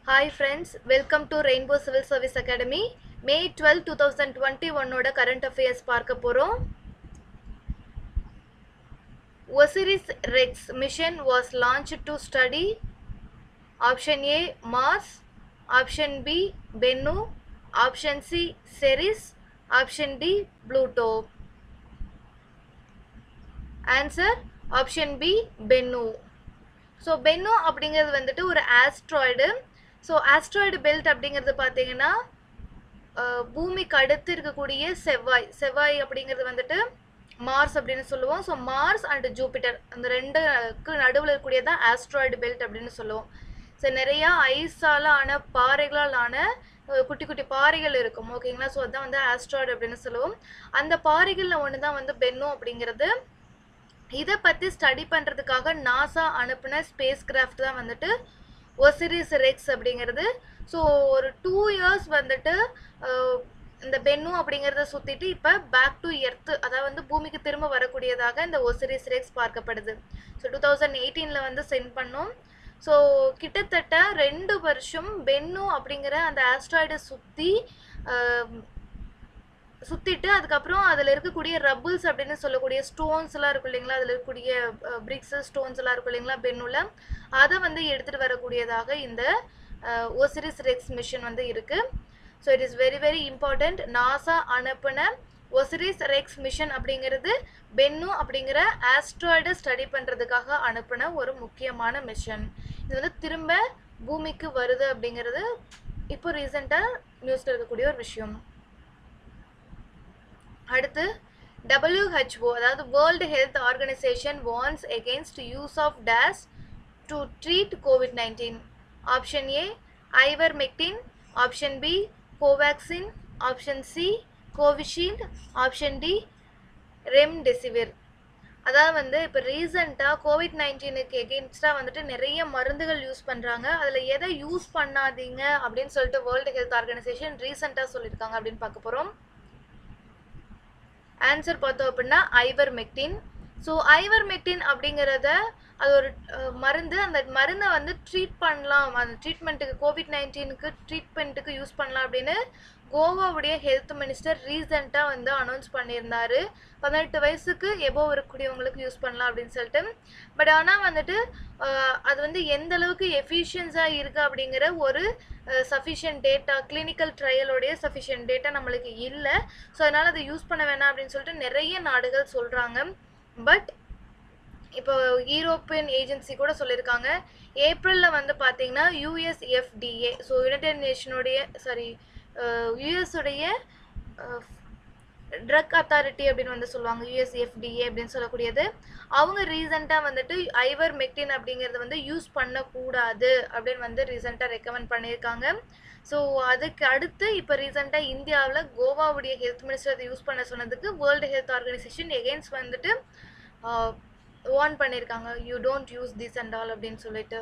Hi friends, welcome to Rainbow Civil Service Academy. May 12, 2021 ஓட current affairs பார்க்க போறோம். OSIRIS-REx mission was launched to study option A Mars, option B Bennu, option C Ceres, option D Pluto. Answer option B Bennu. So Bennu அப்படிங்கிறது வந்துட்டு ஒரு asteroid. So asteroid belt அப்படிங்கிறது பார்த்தீங்கன்னா பூமிக்கு அடுத்து இருக்கக்கூடிய செவ்வாய் அப்படிங்கிறது வந்துட்டு மார்ஸ் அப்படின்னு சொல்லுவோம். ஸோ மார்ஸ் அண்ட் ஜூபிட்டர் அந்த ரெண்டுக்கு நடுவில் இருக்கக்கூடியதான் ஆஸ்ட்ராய்டு பெல்ட் அப்படின்னு சொல்லுவோம். ஸோ நிறையா ஐஸால் ஆன பாறைகளால் ஆன குட்டி குட்டி பாறைகள் இருக்கும், ஓகேங்களா. ஸோ அதுதான் வந்து ஆஸ்ட்ராய்டு அப்படின்னு சொல்லுவோம். அந்த பாறைகளில் ஒன்று தான் வந்து பென்னு அப்படிங்கிறது. இதை பற்றி ஸ்டடி பண்ணுறதுக்காக நாசா அனுப்பின ஸ்பேஸ் கிராஃப்ட் தான் வந்துட்டு OSIRIS-REx அப்படிங்கிறது. ஸோ ஒரு 2 years வந்துட்டு இந்த பென்னு அப்படிங்கிறத சுற்றிட்டு இப்போ பேக் டு எர்த்து, அதாவது வந்து பூமிக்கு திரும்ப வரக்கூடியதாக இந்த OSIRIS-REx பார்க்கப்படுது. ஸோ 2018 வந்து சென்ட் பண்ணோம். ஸோ கிட்டத்தட்ட 2 வருஷம் பென்னு அப்படிங்கிற அந்த ஆஸ்ட்ராய்டை சுற்றிட்டு அதுக்கப்புறம் அதில் இருக்கக்கூடிய ரப்புல்ஸ் அப்படின்னு சொல்லக்கூடிய ஸ்டோன்ஸ்லாம் இருக்கும் இல்லைங்களா, அதில் இருக்கக்கூடிய பிரிக்ஸு ஸ்டோன்ஸ்லாம் இருக்கும் இல்லைங்களா பென்னுல, அதை வந்து எடுத்துகிட்டு வரக்கூடியதாக இந்த OSIRIS-REx மிஷன் வந்து இருக்குது. So it is very very important. NASA அனுப்பின OSIRIS-REx மிஷன் அப்படிங்கிறது பென்னு அப்படிங்கிற ஆஸ்ட்ராய்டை ஸ்டடி பண்ணுறதுக்காக அனுப்பின ஒரு முக்கியமான மிஷன். இது வந்து திரும்ப பூமிக்கு வருது அப்படிங்கிறது இப்போ ரீசெண்டாக நியூஸில் இருக்கக்கூடிய ஒரு விஷயம். அடுத்து WHO, அதாவது world health organisation warns against use of days to treat COVID-19. Option A ivermectin, option B Covaxin, option C Covishield, option D remdesivir. அதாவது வந்து இப்போ ரீசெண்டாக COVID-19க்கு எகெயின்ஸ்டாக வந்துட்டு நிறைய மருந்துகள் யூஸ் பண்ணுறாங்க. அதில் எதை யூஸ் பண்ணாதீங்க அப்படின்னு சொல்லிட்டு வேர்ல்டு ஹெல்த் ஆர்கனைசேஷன் ரீசெண்டாக சொல்லியிருக்காங்க அப்படின்னு பார்க்க போகிறோம். ஆன்சர் பார்த்தோம் அப்படின்னா ஐவர்மெக்டின். ஸோ ஐவர்மெக்டின் அப்படிங்கிறத அது ஒரு மருந்து. அந்த மருந்தை வந்து ட்ரீட் பண்ணலாம், அந்த ட்ரீட்மெண்ட்டுக்கு COVID-19க்கு ட்ரீட்மெண்ட்டுக்கு யூஸ் பண்ணலாம் அப்படின்னு கோவாவுடைய ஹெல்த் மினிஸ்டர் ரீசெண்டாக வந்து அனௌன்ஸ் பண்ணியிருந்தார். 18 வயசுக்கு எபோவ் இருக்கக்கூடியவங்களுக்கு யூஸ் பண்ணலாம் அப்படின்னு சொல்லிட்டு. பட் ஆனால் வந்துட்டு அது வந்து எந்த அளவுக்கு எஃபிஷியன்ஸாக இருக்குது அப்படிங்கிற ஒரு சஃபிஷியன்ட் டேட்டா, கிளினிக்கல் ட்ரையலோடைய சஃபிஷியன்ட் டேட்டா நம்மளுக்கு இல்லை. ஸோ அதனால் அதை யூஸ் பண்ண வேணாம் அப்படின்னு சொல்லிட்டு நிறைய நாடுகள் சொல்கிறாங்க. பட் இப்போ யூரோப்பியன் ஏஜென்சி கூட சொல்லியிருக்காங்க. ஏப்ரலில் வந்து பார்த்தீங்கன்னா USFDA, ஸோ யுனைடெட் நேஷனுடைய யூஎஸுடைய ட்ரக் அத்தாரிட்டி அப்படின்னு வந்து சொல்லுவாங்க, USFDA அப்படின்னு சொல்லக்கூடியது. அவங்க ரீசெண்டாக வந்துட்டு ஐவர்மெக்டின் அப்படிங்கிறத வந்து யூஸ் பண்ணக்கூடாது அப்படின்னு வந்து ரீசெண்டாக ரெக்கமெண்ட் பண்ணியிருக்காங்க. ஸோ அதுக்கு அடுத்து இப்போ ரீசெண்டாக இந்தியாவில் கோவாவுடைய ஹெல்த் மினிஸ்டர் அதை யூஸ் பண்ண சொன்னதுக்கு வேர்ல்டு ஹெல்த் ஆர்கனைசேஷன் எகெயின்ஸ்ட் வந்துட்டு வார்ன் பண்ணியிருக்காங்க, you don't use this and all அப்படின்னு சொல்லிட்டு.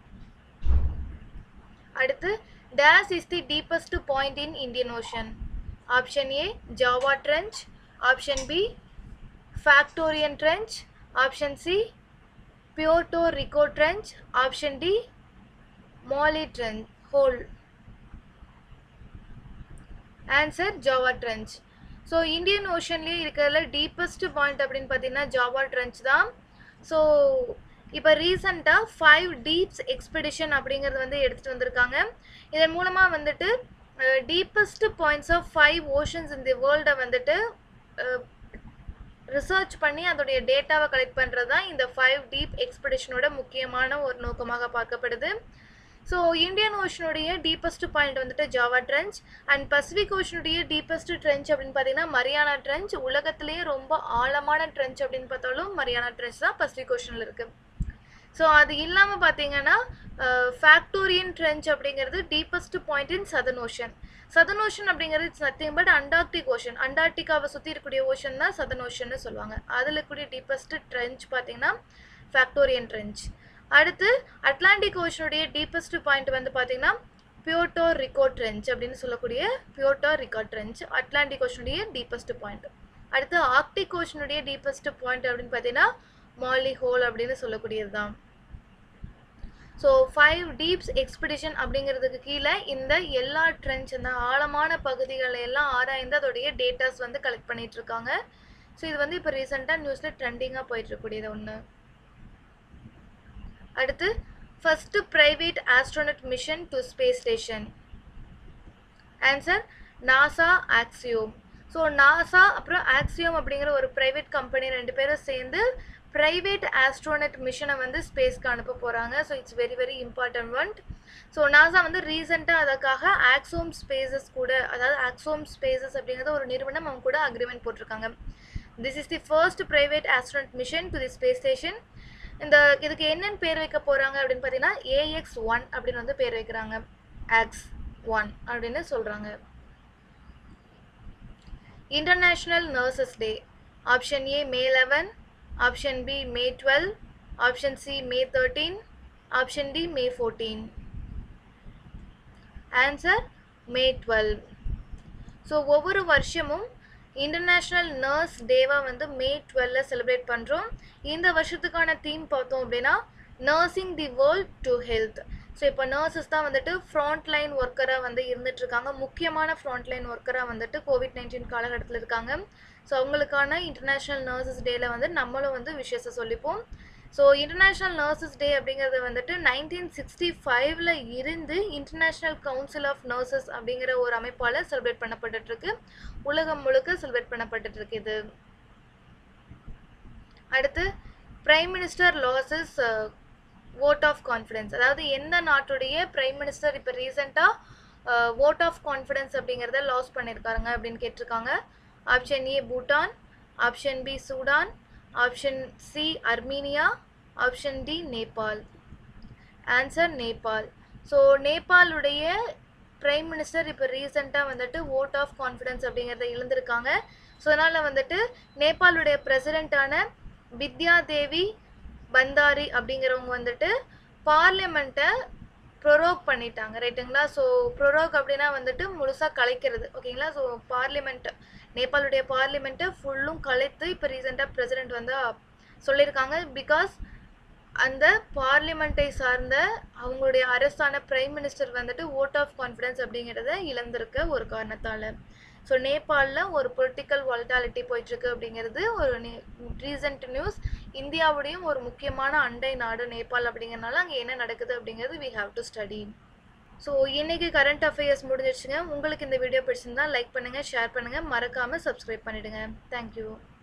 அடுத்து days is the deepest point in Indian Ocean. Option A Java trench, option B Factorian trench, option C Puerto Rico trench, option D Molloy trench hole. Answer Java trench. So Indian ஓஷன்லேயே இருக்கிறதுல deepest point அப்படின்னு பார்த்தீங்கன்னா Java trench தான். So இப்போ ரீசெண்டாக 5 டீப்ஸ் expedition அப்படிங்கிறது வந்து எடுத்துகிட்டு வந்திருக்காங்க. இதன் மூலமாக வந்துட்டு டீப்பஸ்ட் பாயிண்ட்ஸ் ஆஃப் 5 ஓஷன்ஸ் இந்த வேர்ல்டை வந்துட்டு ரிசர்ச் பண்ணி அதோடைய டேட்டாவை கலெக்ட் பண்ணுறது தான் இந்த 5 டீப் எக்ஸ்பெடிஷனோட முக்கியமான ஒரு நோக்கமாக பார்க்கப்படுது. ஸோ இந்தியன் ஓஷனுடைய டீப்பஸ்ட் பாயிண்ட் வந்துட்டு ஜாவா ட்ரெஞ்ச் அண்ட் பசிபிக் ஓஷனுடைய டீப்பஸ்ட் ட்ரெஞ்ச் அப்படின்னு பார்த்தீங்கன்னா மரியானா ட்ரெஞ்ச். உலகத்திலேயே ரொம்ப ஆழமான ட்ரெஞ்ச் அப்படின்னு பார்த்தாலும் மரியானா ட்ரெஞ்ச் தான் பசிபிக் ஓஷனில் இருக்குது. ஸோ அது இல்லாமல் பார்த்தீங்கன்னா ஃபேக்டோரியன் ட்ரெஞ்ச் அப்படிங்கிறது deepest point in Southern Ocean. Southern Ocean அப்படிங்கிறது it's nothing but Antarctic Ocean. அண்டார்டிகாவை சுற்றி இருக்கக்கூடிய ஓஷன் தான் சதர்ன் ஓஷன்னு சொல்லுவாங்க. அதில் இருக்கக்கூடிய டீப்பஸ்ட் ட்ரெஞ்ச் பார்த்தீங்கன்னா ஃபேக்டோரியன் ட்ரெஞ்ச். அடுத்து அட்லாண்டிக் ஓஷனுடைய டீப்பஸ்ட் பாயிண்ட் வந்து பார்த்தீங்கன்னா பியோர்டோ ரிகோ ட்ரெஞ்ச் அப்படின்னு சொல்லக்கூடிய பியோர்டோ ரிகோ ட்ரெஞ்ச் அட்லாண்டிக் ஓஷனுடைய டீப்பஸ்ட் பாயிண்ட். அடுத்து ஆர்க்டிக் ஓஷனுடைய டீப்பஸ்ட் பாயிண்ட் அப்படின்னு பார்த்தீங்கன்னா மாலி ஹோல் அப்படின்னு சொல்லக்கூடியது தான். ஸோ 5 டீப்ஸ் எக்ஸ்பிடிஷன் அப்படிங்கிறதுக்கு கீழே இந்த எல்லா ட்ரென்ச் இந்த ஆழமான பகுதிகளை எல்லாம் ஆராய்ந்து அதோடைய டேட்டாஸ் வந்து கலெக்ட் பண்ணிட்டு இருக்காங்க. ஸோ இது வந்து இப்போ ரீசெண்டாக நியூஸில் ட்ரெண்டிங்காக போயிட்டு இருக்கக்கூடியது ஒன்று. அடுத்து first private astronaut mission to space station. Answer NASA Axiom. So NASA அப்புறம் ஆக்சியோம் அப்படிங்கிற ஒரு ப்ரைவேட் கம்பெனி 2 பேரும் சேர்ந்து ப்ரைவேட் ஆஸ்ட்ரோனட் மிஷனை வந்து ஸ்பேஸ்க்கு அனுப்ப போகிறாங்க. So it's very very important one. So NASA வந்து ரீசெண்டாக அதுக்காக ஆக்சோம் ஸ்பேசஸ் கூட, அதாவது ஆக்சோம் ஸ்பேசஸ் அப்படிங்கிறது ஒரு நிறுவனம், அவங்க கூட அக்ரிமெண்ட் போட்டிருக்காங்க. This is the first private astronaut mission to the space station. இதுக்கு என்னென்னு பேர் வைக்க போகிறாங்க அப்படின்னு பார்த்தீங்கன்னா AX-1 அப்படின்னு வந்து பேர் வைக்கிறாங்க. AX-1 அப்படின்னு சொல்கிறாங்க. International nurses day. Option A May 11, option B May 12, option C May 13, option D May 14. Answer May 12. So ஒவ்வொரு வருஷமும் இன்டர்நேஷ்னல் நர்ஸ் டேவை வந்து May 12 செலிப்ரேட் பண்ணுறோம். இந்த வருஷத்துக்கான தீம் பார்த்தோம் அப்படின்னா nursing the world to health. So இப்போ நர்சஸ் தான் வந்துட்டு ஃப்ரண்ட்லைன் ஒர்க்கராக வந்து இருந்துகிட்ருக்காங்க. முக்கியமான ஃப்ரண்ட்லைன் ஒர்க்கராக வந்துட்டு COVID-19 காலகட்டத்தில் இருக்காங்க. ஸோ அவங்களுக்கான இன்டர்நேஷ்னல் நர்சஸ் டேயில் வந்து நம்மளும் வந்து விஷயத்தை சொல்லிப்போம். ஸோ இன்டர்நேஷ்னல் நர்சஸ் டே அப்படிங்கிறது வந்துட்டு 1965 இருந்து இன்டர்நேஷ்னல் கவுன்சில் ஆஃப் நர்சஸ் அப்படிங்கிற ஒரு அமைப்பால் செலிப்ரேட் பண்ணப்பட்டுருக்கு. உலகம் முழுக்க செலிப்ரேட் பண்ணப்பட்டுருக்கு இது. அடுத்து prime minister loses vote of confidence. அதாவது எந்த நாட்டுடைய பிரைம் மினிஸ்டர் இப்போ ரீசெண்டாக vote ஆஃப் கான்ஃபிடன்ஸ் அப்படிங்கிறத லாஸ் பண்ணியிருக்காங்க அப்படின்னு கேட்டிருக்காங்க. Option A Bhutan, option B Sudan, option C Armenia, option D Nepal. Answer Nepal. So நேபாளுடைய பிரைம் மினிஸ்டர் இப்போ ரீசெண்டாக வந்துட்டு vote ஆஃப் கான்ஃபிடன்ஸ் அப்படிங்கிறத இழந்திருக்காங்க. ஸோ அதனால் வந்துட்டு நேபாளுடைய பிரசிடெண்ட்டான வித்யா தேவி பந்தாரி அப்படிங்கிறவங்க வந்துட்டு பார்லிமெண்ட்டை ப்ரொரோக் பண்ணிட்டாங்க, ரைட்டுங்களா. ஸோ ப்ரொரோக் அப்படின்னா வந்துட்டு முழுசாக கலைக்கிறது, ஓகேங்களா. ஸோ பார்லிமெண்ட், நேபாளுடைய பார்லிமெண்ட்டை ஃபுல்லும் கலைத்து இப்போ ரீசெண்டாக பிரசிடெண்ட் வந்து சொல்லியிருக்காங்க. பிகாஸ் அந்த பார்லிமெண்ட்டை சார்ந்த அவங்களுடைய அரசான பிரைம் மினிஸ்டர் வந்துட்டு vote ஆஃப் கான்ஃபிடன்ஸ் அப்படிங்கிறத இழந்திருக்க ஒரு காரணத்தால். ஸோ நேபாளில் ஒரு பொலிட்டிக்கல் வாலட்டாலிட்டி போயிட்டுருக்கு அப்படிங்கிறது ஒரு ரீசன்ட் நியூஸ். இந்தியாவுடையும் ஒரு முக்கியமான அண்டை நாடு நேபாள் அப்படிங்கிறனால அங்கே என்ன நடக்குது அப்படிங்கிறது we have to study. So இன்றைக்கி கரண்ட் அஃபேர்ஸ் முடிஞ்சிடுச்சுங்க. உங்களுக்கு இந்த வீடியோ பிடிச்சிருந்தா லைக் பண்ணுங்கள், ஷேர் பண்ணுங்கள், மறக்காமல் சப்ஸ்கிரைப் பண்ணிவிடுங்க. தேங்க்யூ.